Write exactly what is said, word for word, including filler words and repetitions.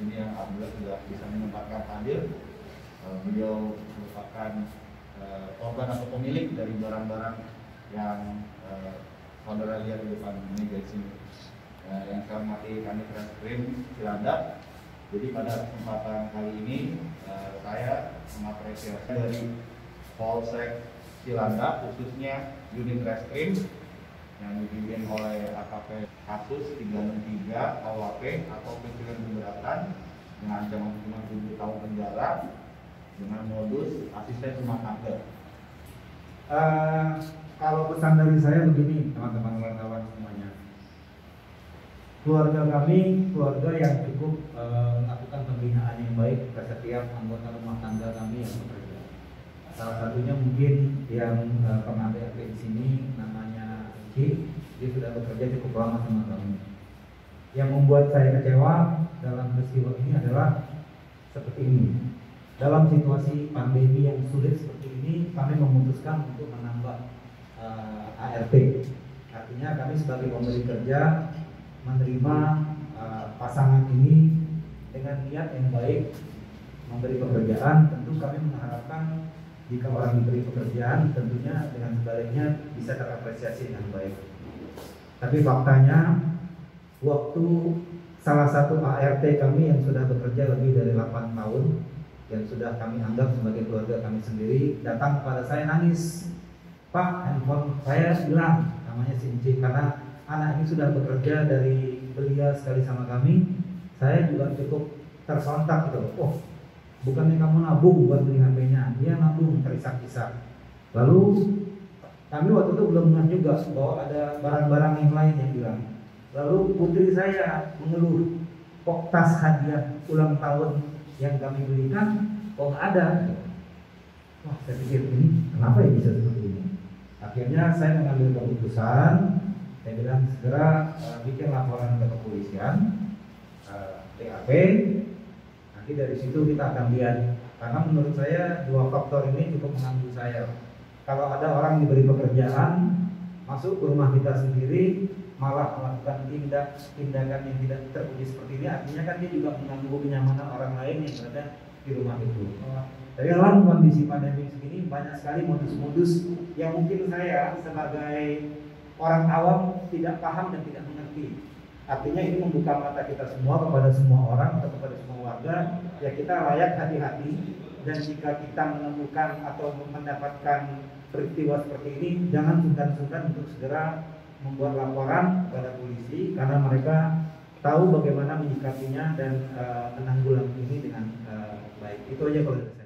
sini yang alhamdulillah sudah bisa menyempatkan hadir. Uh, beliau merupakan uh, korban atau pemilik dari barang-barang yang uh, saudara lihat di depan meja di sini. Uh, yang saya hormati kami Treskrim Cilandak. Jadi pada kesempatan kali ini uh, saya mengapresiasi dari Polsek Cilandak, khususnya unit Treskrim yang dipimpin oleh A K P kasus tiga enam tiga K U H P atau pencurian keberatan dengan ancaman hukuman tujuh tahun penjara dengan modus asisten rumah tangga. Uh, kalau pesan dari saya begini, teman-teman wartawan semuanya. Keluarga kami, keluarga yang cukup uh, melakukan pembinaan yang baik ke setiap anggota rumah tangga kami yang bekerja. Salah satunya mungkin yang uh, pernah B R P di sini, namanya Ki, dia sudah bekerja cukup lama sama kami. Yang membuat saya kecewa dalam peristiwa ini adalah seperti ini. Dalam situasi pandemi yang sulit seperti ini, kami memutuskan untuk menambah uh, A R T. Artinya kami sebagai pemberi kerja menerima uh, pasangan ini dengan niat yang baik memberi pekerjaan. Tentu kami mengharapkan jika orang diberi pekerjaan tentunya dengan sebaliknya bisa terapresiasi dengan baik. Tapi faktanya waktu salah satu A R T kami yang sudah bekerja lebih dari delapan tahun, yang sudah kami anggap sebagai keluarga kami sendiri, datang kepada saya nangis, "Pak, handphone saya hilang," namanya Sinci, karena anak ini sudah bekerja dari belia sekali sama kami. Saya juga cukup tersontak gitu. Oh, bukannya kamu nabung buat beli H P-nya? Dia nabung, terisak-isak. Lalu kami waktu itu belum ngeh juga bahwa ada barang-barang yang lain yang hilang. Lalu putri saya mengeluh, kok tas hadiah ulang tahun yang kami belikan kok nggak ada. Wah, saya pikir ini kenapa ya bisa seperti ini. Akhirnya saya mengambil keputusan. Saya bilang segera uh, bikin laporan ke kepolisian, uh, T A P. Nanti dari situ kita akan lihat. Karena menurut saya dua faktor ini cukup mengganggu saya. Kalau ada orang diberi pekerjaan, masuk ke rumah kita sendiri, malah melakukan tindak tindakan yang tidak terpuji seperti ini, artinya kan dia juga mengganggu kenyamanan orang lain yang berada di rumah itu. Tapi dalam kondisi pandemi segini banyak sekali modus-modus yang mungkin saya sebagai orang awam tidak paham dan tidak mengerti. Artinya ini membuka mata kita semua kepada semua orang atau kepada semua warga. Ya kita layak hati-hati, dan jika kita menemukan atau mendapatkan peristiwa seperti ini, jangan sungkan-sungkan untuk segera membuat laporan kepada polisi, karena mereka tahu bagaimana menyikapinya dan uh, menanggulangi ini dengan uh, baik. Itu aja kalau dari saya.